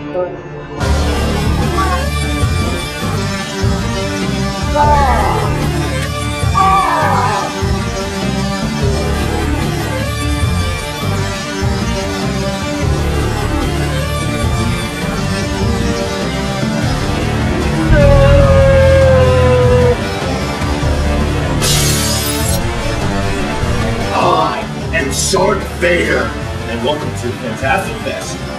I am Sword Vader, and welcome to Fantastic Fest.